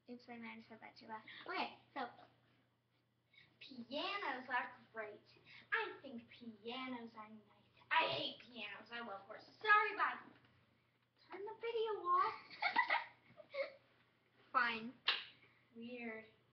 Oops, I might have said that too loud. Okay, so pianos are great. I think pianos are nice. I hate pianos. I love horses. Sorry, bye. Turn the video off.